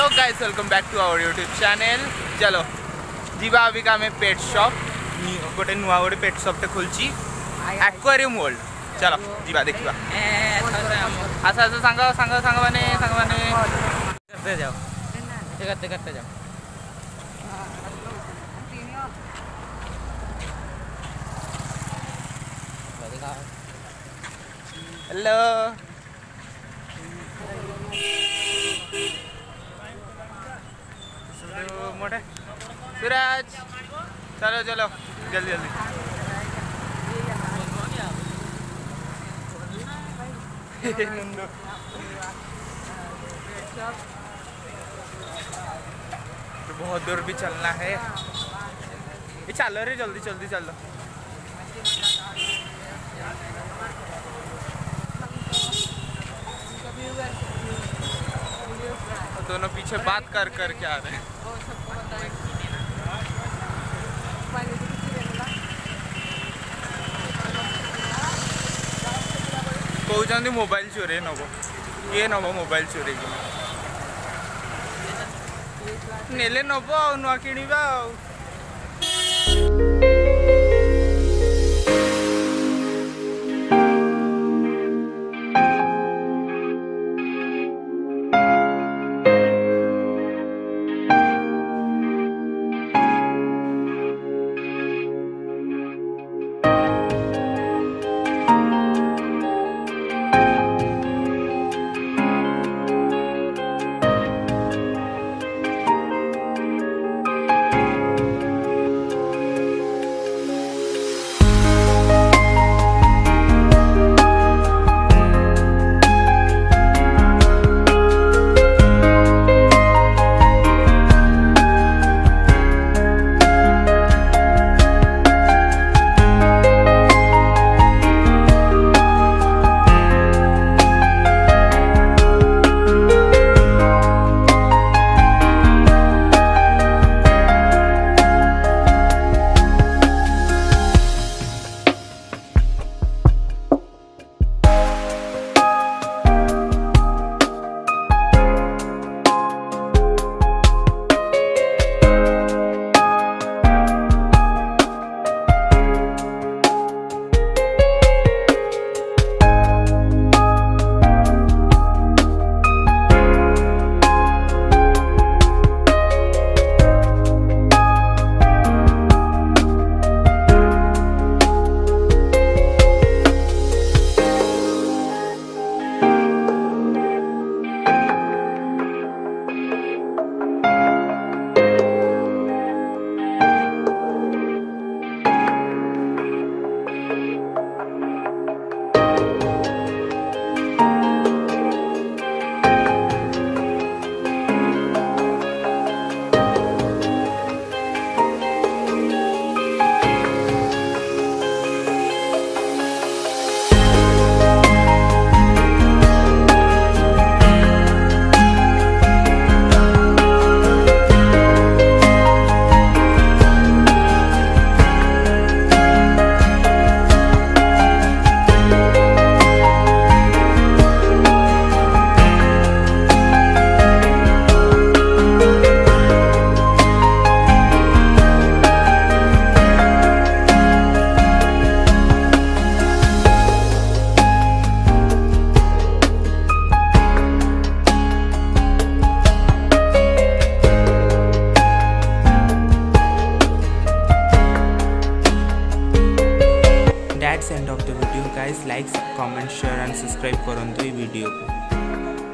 Hello guys, welcome back to our YouTube channel. चलो जीवा अभी का में पेट शॉप गोटे नुआ गोटे पेट शॉप खुलची एक्वेरियम वर्ल्ड। चलो जीवा देखिबा। आस आस सांग सांग सांग माने करते जाओ, करते जाओ। हेलो मोटे सूरज, चलो चलो जल्दी जल्दी। तो बहुत दूर भी चलना है। ये चलो रे, जल्दी जल्दी चलो। दोनों पीछे बात कर कर के आ रहे हैं। कहते मोबाइल चोरी नब किए नब मोबाइल चोरी नेले नब नुआ किणवा। That's end of the video guys. Like, comment, share and subscribe करूँ वीडियो को।